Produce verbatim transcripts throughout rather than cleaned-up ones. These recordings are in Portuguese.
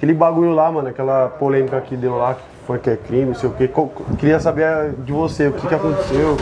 Aquele bagulho lá, mano, aquela polêmica que deu lá, que foi que é crime, não sei o quê. Queria saber de você, o que que aconteceu.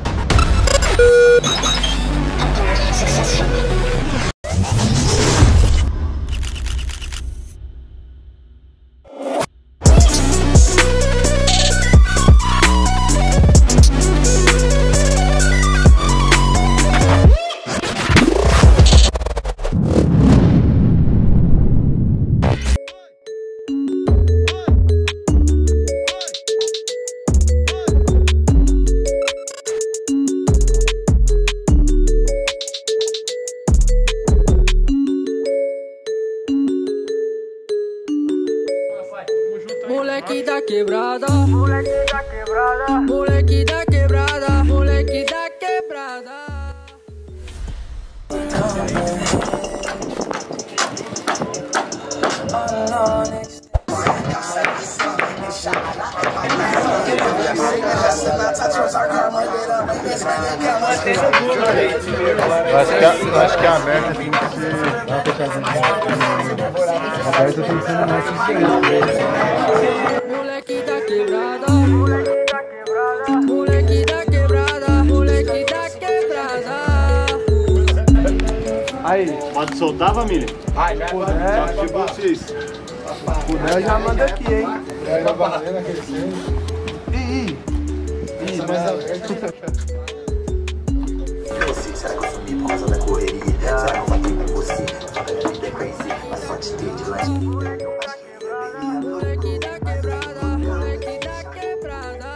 Moleque da quebrada, moleque da quebrada, moleque da quebrada, moleque da quebrada. Eu acho que a, eu acho que a aberta tem que ser. A aberta tem que ser mais suficiente. Moleque da quebrada, moleque da quebrada, moleque da quebrada, moleque da quebrada. Aí, Pode soltar, família? ai, já puder, Só que vocês. puder, já manda aqui, hein? Ih, ih, Será que eu sumi por causa da correria? Será que eu falei com você? Só que a vida é crazy, mas só te ter de lanche. Moleque da quebrada, moleque da quebrada.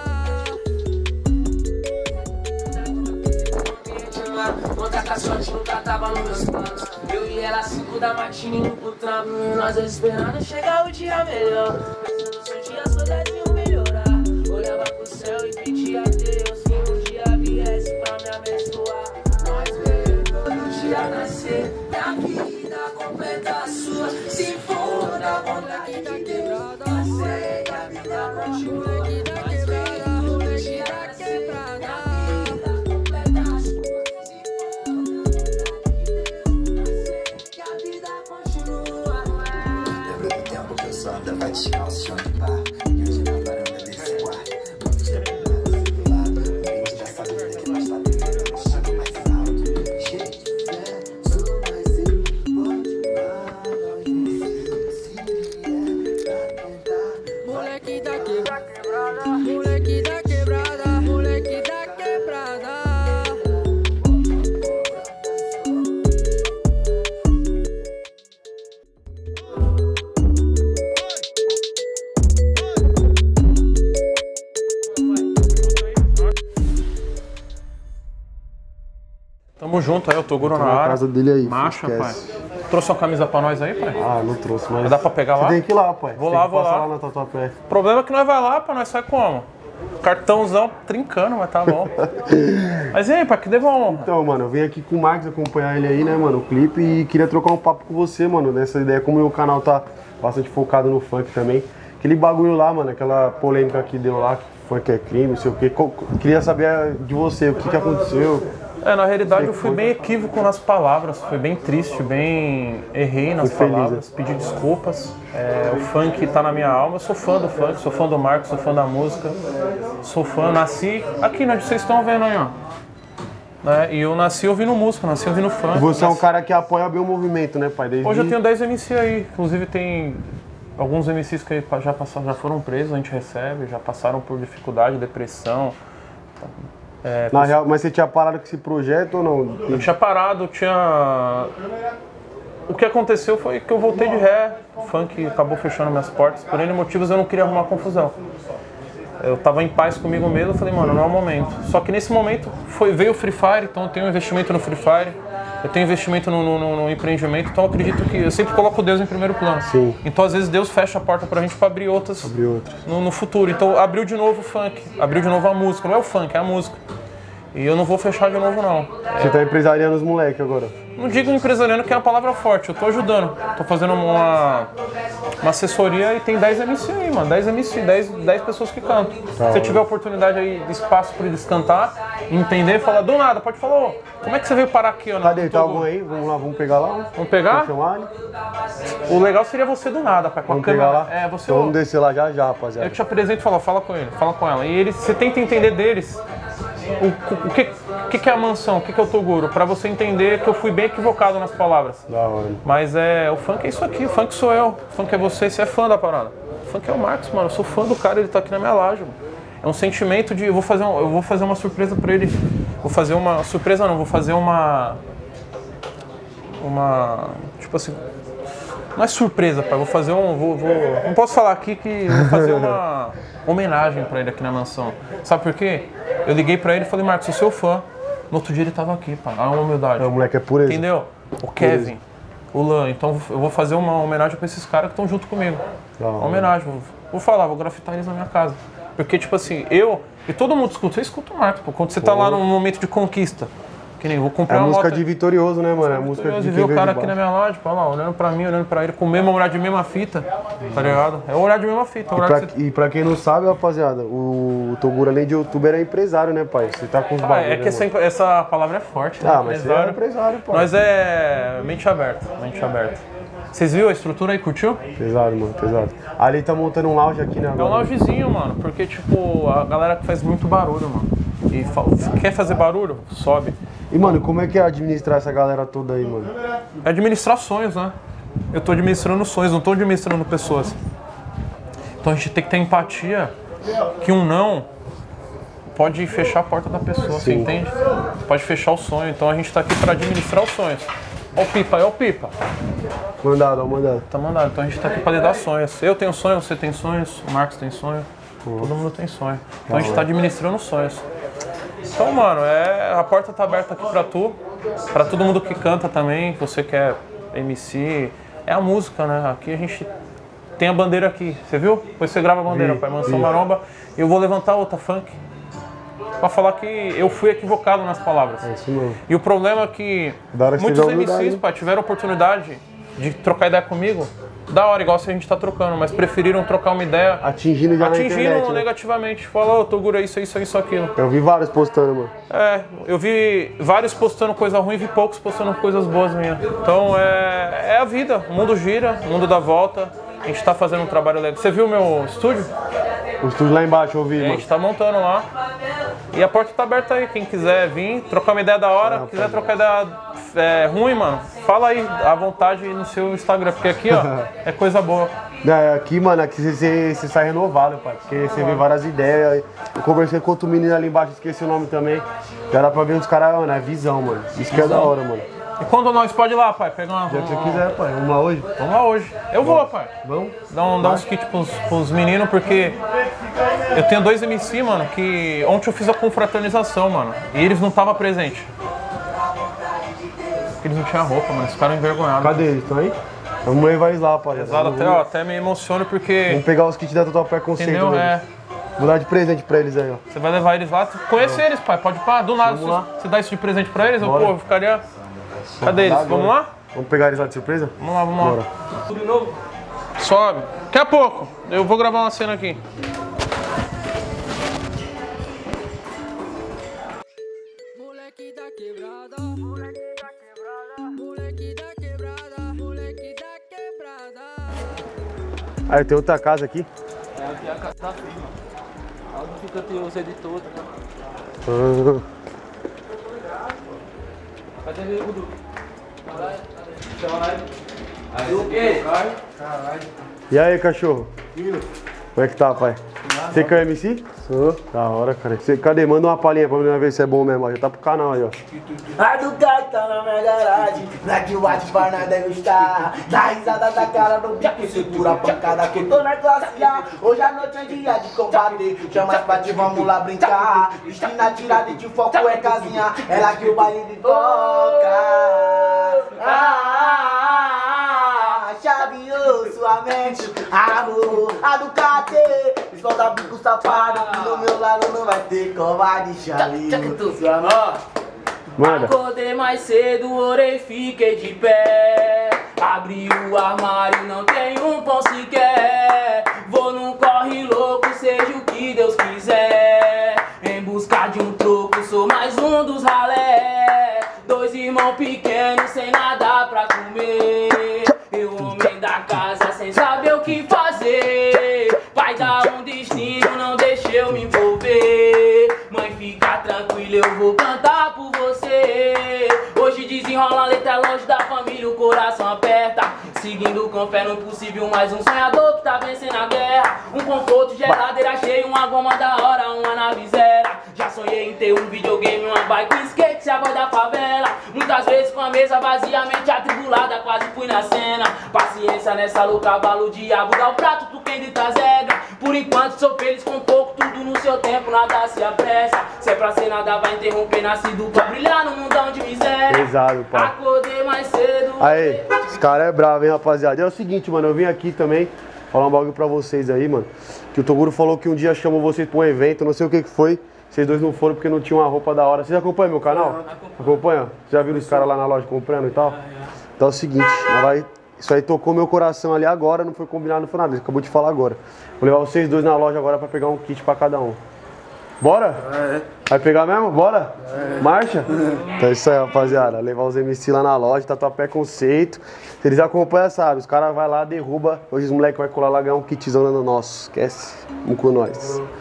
Conta caixote nunca tava nos meus planos. Eu e ela, cinco da matina indo pro trampo. Nós dois esperando chegar o dia melhor. Pensando se um dia as coisas iam melhorar. Olhava pro céu e pedia a Deus que um dia viesse pra me abençoar. Nós veio todo dia nascer. Minha vida completa a sua. Se for da vontade de Deus, nascer e a vida continua. Moleque da quebrada, moleque da quebrada. Lembra do tempo que eu só andava de calção de bar. E hoje na varanda desse quarto. Muito de arrumado, do lado. Um brinde dessa vida que nós tá vivendo no chão mais alto. Cheio de fé, sou mais eu. Pode parar, se vier pra tentar. Moleque da quebrada, moleque da quebrada, moleque da quebrada. Tamo junto aí, o Toguro na na área. casa dele aí, Marcha, pai. esquece. Trouxe uma camisa pra nós aí, pai? Ah, não trouxe, mas... Dá pra pegar lá? Você tem que ir lá, pai. Vou Você lá, tem que vou passar lá. lá na Tatuapé. O problema é que nós vai lá, pai, nós sai como? Cartãozão trincando, mas tá bom. Mas e aí, pai, que deu bom. Então, mano, eu vim aqui com o Marcos acompanhar ele aí, né, mano, o clipe, e queria trocar um papo com você, mano, nessa ideia, como o meu canal tá bastante focado no funk também. Aquele bagulho lá, mano, aquela polêmica que deu lá, que foi que é crime, não sei o quê. Queria saber de você, o que que aconteceu. É, na realidade eu fui bem equívoco nas palavras, foi bem triste, bem errei nas Fui feliz, palavras, pedi desculpas. É, o funk tá na minha alma, eu sou fã do funk, sou fã do Marcos, sou fã da música, sou fã, nasci aqui, né, vocês estão vendo aí, ó. Né, e eu nasci ouvindo música, nasci ouvindo funk. Você é um nasci... cara que apoia bem o movimento, né, pai? Desde... Hoje eu tenho dez M C aí, inclusive tem alguns M Cs que já, passaram, já foram presos, a gente recebe, já passaram por dificuldade, depressão. É, Na real, mas você tinha parado com esse projeto ou não? Eu tinha parado, tinha... O que aconteceu foi que eu voltei de ré, o funk acabou fechando minhas portas, por N motivos eu não queria arrumar confusão. Eu tava em paz comigo mesmo, eu falei, mano, não é o momento. Só que nesse momento foi, veio o Free Fire, então eu tenho investimento no Free Fire, eu tenho investimento no, no, no empreendimento, então eu acredito que eu sempre coloco Deus em primeiro plano. Sim. Então às vezes Deus fecha a porta pra gente pra abrir outras, Abrir outras. No, no futuro. Então abriu de novo o funk, abriu de novo a música, não é o funk, é a música. E eu não vou fechar de novo não. Você tá empresariando os moleques agora? Não digo empresariando que é uma palavra forte, eu tô ajudando. Tô fazendo uma, uma assessoria e tem dez M C aí, mano. dez M C, dez, dez pessoas que cantam. Tá, Se você tiver oportunidade aí, de espaço pra eles cantar, entender, falar do nada, pode falar, ô, como é que você veio parar aqui, ó? Cadê? Tá todo- algum aí? Vamos lá, vamos pegar lá. Vamos pegar? Vamos chamar ele? O legal seria você do nada, pai, com a Vamos pegar câmera. lá? É, você Então ô, vamos descer lá já já, rapaziada. eu te apresento e falo, fala com ele, fala com ela. E eles, você tenta entender deles o, o, que, o que, que é a mansão, o que, que é o Toguro, pra você entender que eu fui bem equivocado nas palavras. Da hora. Mas é, o funk é isso aqui, o funk sou eu, o funk é você, você é fã da parada. O funk é o Marcos, mano, eu sou fã do cara, ele tá aqui na minha laje, mano. É um sentimento de, eu vou fazer, um, eu vou fazer uma surpresa pra ele, vou fazer uma, surpresa não, vou fazer uma, uma, tipo assim, não é surpresa, pai, vou fazer um, vou, vou, não posso falar aqui que eu vou fazer uma homenagem pra ele aqui na mansão. Sabe por quê? Eu liguei pra ele e falei, Marcos, sou seu fã. No outro dia ele tava aqui, pai, a humildade. É, o moleque é pureza. Entendeu? O Kevin, o Lan, então eu vou fazer uma homenagem pra esses caras que estão junto comigo. Da hora. Uma homenagem, vou, vou falar, vou grafitar eles na minha casa. Porque, tipo assim, eu, e todo mundo escuta, você escuta o Marcos, pô, quando você tá lá num momento de conquista, que nem, vou É comprar a uma música moto, de vitorioso, né, mano? É a música de e quem ver o veio cara de aqui na baixo. minha laje, pô, lá, olhando pra mim, olhando pra ele, com o mesmo olhar de mesma fita, tá ligado? É o olhar de mesma fita, é o E olhar pra, que você... e pra quem não sabe, rapaziada, o Toguro, além de youtuber, é empresário, né, pai? Você tá com os Ah, bagulho, é que né, essa, mano? essa palavra é forte, né? Ah, mas você é empresário, pai. Nós é mente aberta, mente aberta. Vocês viram a estrutura aí, curtiu? Pesado, mano, pesado. Ali tá montando um lounge aqui, né, É um agora? loungezinho, mano, porque, tipo, a galera que faz muito barulho, mano. E fa- quer fazer barulho, sobe. E, mano, como é que é administrar essa galera toda aí, mano? É administrar sonhos, né? Eu tô administrando sonhos, não tô administrando pessoas. Então a gente tem que ter empatia que um não pode fechar a porta da pessoa, você entende? Pode fechar o sonho, então a gente tá aqui pra administrar os sonhos. Ó o Pipa, é o Pipa. Mandado, ó, mandado. Tá mandado, então a gente tá aqui pra lidar sonhos. Eu tenho sonho, você tem sonhos, o Marcos tem sonho, todo mundo tem sonho. Então a gente tá administrando sonhos. Então, mano, é, a porta tá aberta aqui pra tu, pra todo mundo que canta também, você que é M C, é a música, né? Aqui a gente tem a bandeira aqui, você viu? Depois você grava a bandeira, Vi, pai, Mansão vi. Maromba, e eu vou levantar outra funk, pra falar que eu fui equivocado nas palavras. É isso mesmo. E o problema é que Da hora que muitos você dá humildade, M Cs, né? pai, tiveram oportunidade de trocar ideia comigo, da hora, igual se a gente tá trocando, mas preferiram trocar uma ideia Atingindo já na atingindo internet, né? negativamente. Fala, ô, Toguro, é isso, é isso, é isso, aquilo. Eu vi vários postando, mano. É, eu vi vários postando coisa ruim e vi poucos postando coisas boas minhas. Então é, é a vida, o mundo gira, o mundo dá volta. A gente tá fazendo um trabalho legal. Você viu o meu estúdio? O estúdio lá embaixo, eu vi, A mano. gente tá montando lá. E a porta tá aberta aí. Quem quiser vir, trocar uma ideia da hora, Ah, quiser trocar ideia é, ruim, mano, fala aí à vontade no seu Instagram, porque aqui, ó, é coisa boa. É, aqui, mano, aqui você, você, você sai renovado, pai. Porque você vê várias ideias. Eu conversei com outro menino ali embaixo, esqueci o nome também. Já dá pra ver os caras, mano, é visão, mano. Isso que é da hora, mano. E quando nós pode ir lá, pai? Pegar uma. Já que você quiser, pai. Vamos lá hoje? Vamos lá hoje. Eu vou, pai. Vamos? Dá, um, dá uns kits pros, pros meninos, porque eu tenho dois M C, mano, que ontem eu fiz a confraternização, mano, e eles não estavam presentes. Porque eles não tinham roupa, mano, eles ficaram envergonhados. Cadê eles? Estão aí? Vamos levar eles lá, pai. Exato, até, ó, até me emociono porque, Vamos pegar os kits da Total Preconceito, entendeu? velho. É, Vou dar de presente pra eles aí, ó. você vai levar eles lá, conhece eles, pai, pode ir pra, do nada, Vamos lá. você, você dá isso de presente pra eles, eu, Bora. pô, eu ficaria... Cadê eles? Agora. Vamos lá? Vamos pegar eles lá de surpresa? Vamos lá, vamos Bora. lá. Tudo novo? Sobe. Daqui a pouco, eu vou gravar uma cena aqui. Moleque da quebrada, moleque da quebrada, moleque da quebrada, moleque da quebrada. Aí, tem outra casa aqui. É aqui a casa da firma. Onde fica os editores, né? Ah, Cadê o Dudu? Aí o quê? E aí, cachorro? Como é que tá, pai? Você que é o M C? Sou. Da hora, cara. Você, cadê? Manda uma palhinha pra mim ver se é bom mesmo. ó. Já tá pro canal aí, ó. A do gato tá na minha garagem, Black White para nada gostar. Dá risada da cara do bico, segura a pancada que eu tô na classe A. Hoje a noite é dia de combater, chama as pati, vamos lá brincar. Esquina tirada e de foco é casinha, ela que o baile toca. Ah, chaveou sua mente, ah, oh, a do K T, escolta bico safado, que no meu lado não vai ter covarde, chaveou sua mente. Manda. Acordei mais cedo, orei, fiquei de pé. Abri o armário, não tem um pão sequer. e o coração aperta. Seguindo com fé no possível, mais um sonhador que tá vencendo a guerra. Um conforto, geladeira cheia, uma goma da hora, uma nave zero. Já sonhei em ter um videogame, uma bike, um skate, se a voz da favela. Muitas vezes com a mesa vazia, mente atribulada, quase fui na cena. Paciência nessa louca, cavalo, diabo, dá o prato, tu quem dita zebra. Por enquanto sou feliz com pouco, tudo no seu tempo, nada se apressa. Se é pra ser nada, vai interromper, nascido pra brilhar no mundão de miséria. Pesado, pai. Acordei mais cedo. Aí, esse cara é bravo, hein, rapaziada. É o seguinte, mano, eu vim aqui também falar um bagulho pra vocês aí, mano. Que o Toguro falou que um dia chamou vocês pra um evento, não sei o que que foi. Vocês dois não foram porque não tinham uma roupa da hora. Vocês acompanham meu canal? Acompanha? Vocês já viram os caras lá na loja comprando e tal? Então é o seguinte, vai... isso aí tocou meu coração ali agora, não foi combinado, não foi nada, ele acabou de falar agora. Vou levar vocês dois na loja agora pra pegar um kit pra cada um. Bora? É. Vai pegar mesmo? Bora? É. Marcha? Então é isso aí, rapaziada. Levar os M C lá na loja, Tatuapé Conceito. Se eles acompanham, sabe? Os caras vão lá, derruba. Hoje os moleques vão colar lá ganhar um kitzão no nosso. Esquece. Um com nós.